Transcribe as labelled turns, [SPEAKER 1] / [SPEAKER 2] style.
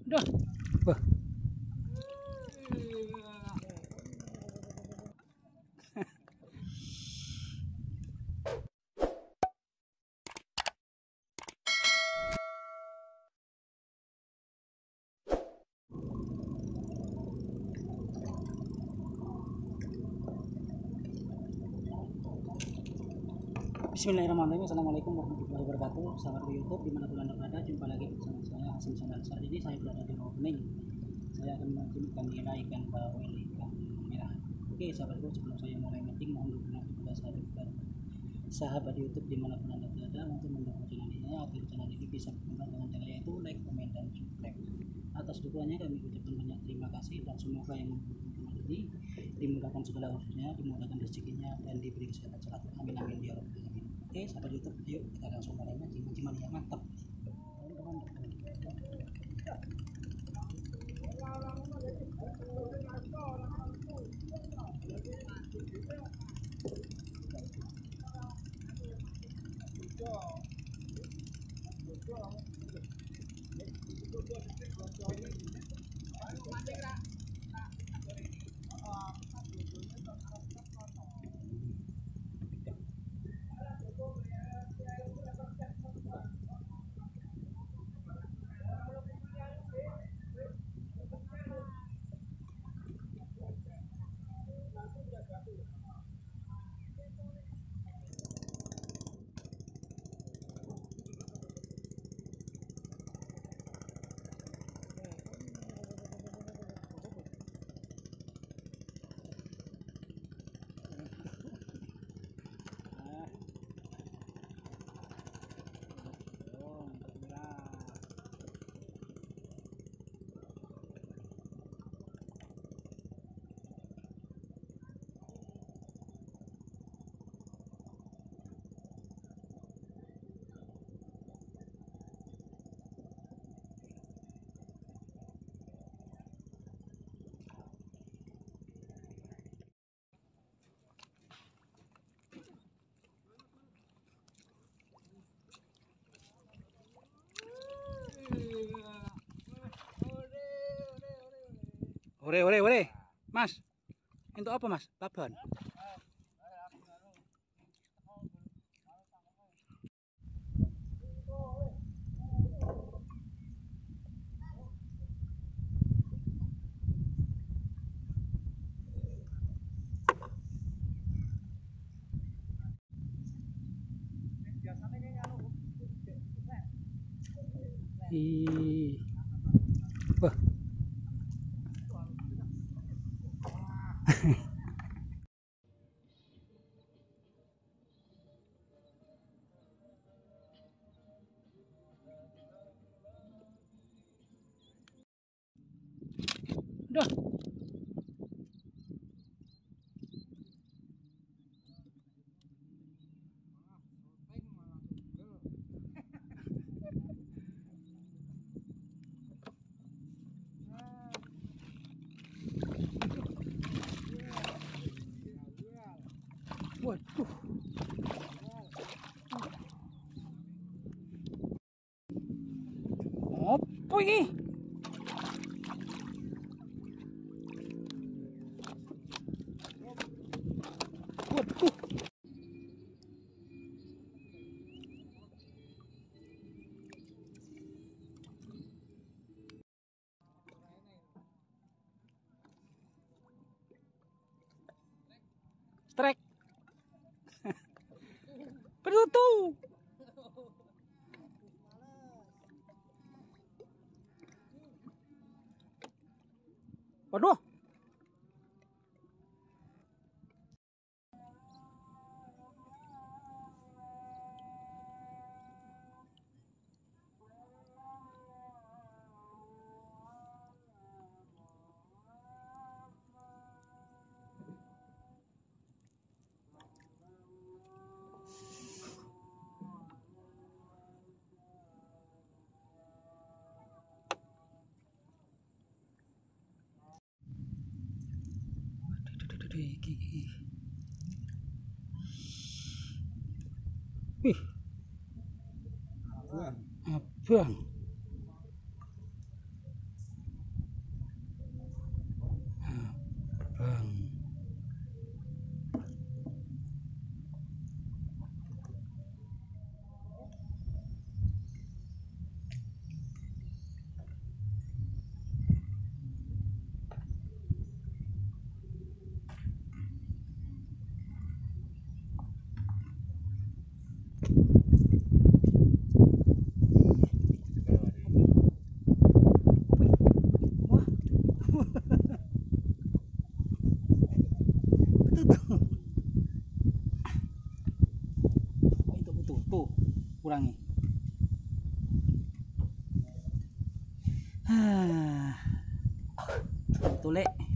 [SPEAKER 1] Dah. Wah. Bismillahirrahmanirrahim. Assalamualaikum warahmatullahi wabarakatuh. Sahabat YouTube dimanapun anda berada, jumpa lagi bersama saya Hasim Sandal. Saat ini saya berada di Rawa Kuning. Saya akan memancing ikan nila, ikan bawal, ikan merah. Oke sahabatku, sebelum saya mulai mancing, mohon dukungan kepada sahabat YouTube dimanapun anda berada untuk mendukung channel ini agar channel ini bisa berkembang dengan cara yaitu like, komen, dan subscribe. Atas dukungannya kami ucapkan banyak terima kasih, dan semoga yang mendukung channel ini dimudahkan segala urusannya, dimudahkan rezekinya, dan diberi kesehatan sehat. Amin amin ya rabbal alamin. Oke sahabat YouTube, yuk kita langsung mulai mancing yang mantap. Ore, Mas. Untuk apa, Mas? Laban. Wah. Dah. Waduh. Apa ini? Waduh. Strek. Penutup. Waduh. Wih, abang. tuh kurangi. Tule